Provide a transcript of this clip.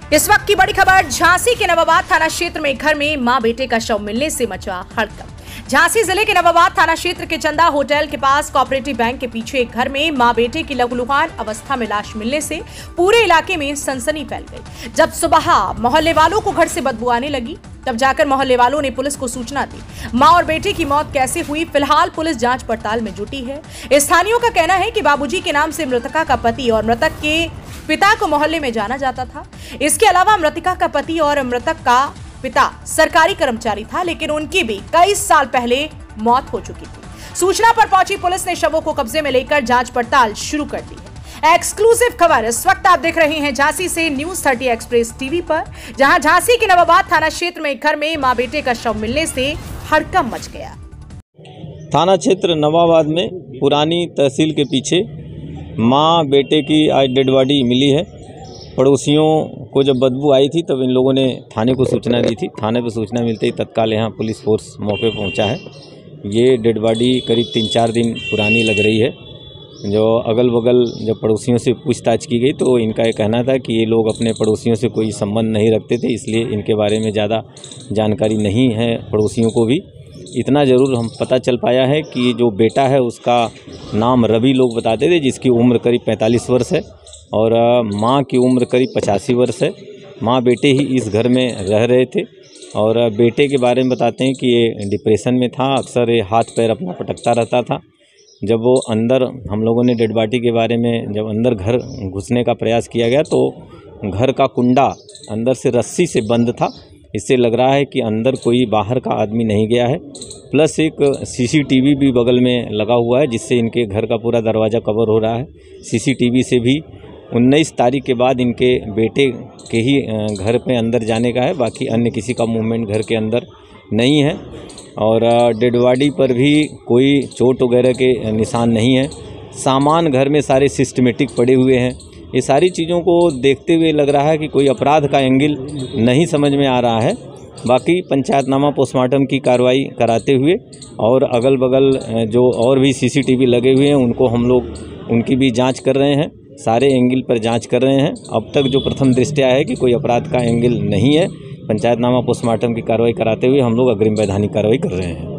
इस वक्त की बड़ी खबर झांसी के नवाबाद थाना क्षेत्र में घर में मां बेटे का शव मिलने से मचा हड़कंप। झांसी जिले के नवाबाद थाना क्षेत्र के चंदा होटल के पास कोऑपरेटिव बैंक के पीछे एक घर में मां बेटे की लहूलुहान अवस्था में लाश मिलने से पूरे इलाके में सनसनी फैल गई। जब सुबह मोहल्ले वालों को घर से बदबू आने लगी, तब जाकर मोहल्ले वालों ने पुलिस को सूचना दी। मां और बेटे की मौत कैसे हुई, फिलहाल पुलिस जांच पड़ताल में जुटी है। स्थानीयों का कहना है कि बाबूजी के नाम से मृतका का पति और मृतक के पिता को मोहल्ले में जाना जाता था। इसके अलावा मृतका का पति और मृतक का पिता सरकारी कर्मचारी था, लेकिन उनकी भी कई साल पहले मौत हो चुकी थी। सूचना पर पहुंची पुलिस ने शवों को कब्जे में लेकर जांच पड़ताल शुरू कर दी है। एक्सक्लूसिव खबर इस वक्त आप देख रहे हैं झांसी से न्यूज 30 एक्सप्रेस टीवी पर, जहां झांसी के नवाबाद थाना क्षेत्र में एक घर में मां बेटे का शव मिलने से हड़कंप मच गया। थाना क्षेत्र नवाबाद में पुरानी तहसील के पीछे मां बेटे की आज डेड बॉडी मिली है। पड़ोसियों को जब बदबू आई थी तब इन लोगों ने थाने को सूचना दी थी। थाने पर सूचना मिलते ही तत्काल यहाँ पुलिस फोर्स मौके पर पहुँचा है। ये डेड बॉडी करीब 3-4 दिन पुरानी लग रही है। जो अगल बगल जब पड़ोसियों से पूछताछ की गई तो इनका ये कहना था कि ये लोग अपने पड़ोसियों से कोई संबंध नहीं रखते थे, इसलिए इनके बारे में ज़्यादा जानकारी नहीं है पड़ोसियों को भी। इतना ज़रूर हम पता चल पाया है कि जो बेटा है उसका नाम रवि लोग बताते थे, जिसकी उम्र करीब 45 वर्ष है और माँ की उम्र करीब 85 वर्ष है। माँ बेटे ही इस घर में रह रहे थे और बेटे के बारे में बताते हैं कि ये डिप्रेशन में था, अक्सर ये हाथ पैर अपना पटकता रहता था। जब वो अंदर, हम लोगों ने डेड बॉडी के बारे में जब अंदर घर घुसने का प्रयास किया गया तो घर का कुंडा अंदर से रस्सी से बंद था। इससे लग रहा है कि अंदर कोई बाहर का आदमी नहीं गया है। प्लस एक सीसीटीवी भी बगल में लगा हुआ है, जिससे इनके घर का पूरा दरवाज़ा कवर हो रहा है। सीसीटीवी से भी 19 तारीख के बाद इनके बेटे के ही घर पे अंदर जाने का है, बाकी अन्य किसी का मूवमेंट घर के अंदर नहीं है। और डेड बॉडी पर भी कोई चोट वगैरह के निशान नहीं है। सामान घर में सारे सिस्टमेटिक पड़े हुए हैं। ये सारी चीज़ों को देखते हुए लग रहा है कि कोई अपराध का एंगल नहीं समझ में आ रहा है। बाकी पंचायतनामा पोस्टमार्टम की कार्रवाई कराते हुए और अगल बगल जो और भी सीसीटीवी लगे हुए हैं उनको हम लोग उनकी भी जांच कर रहे हैं। सारे एंगल पर जांच कर रहे हैं। अब तक जो प्रथम दृष्टया है कि कोई अपराध का एंगल नहीं है। पंचायतनामा पोस्टमार्टम की कार्रवाई कराते हुए हम लोग अग्रिम वैधानिक कार्रवाई कर रहे हैं।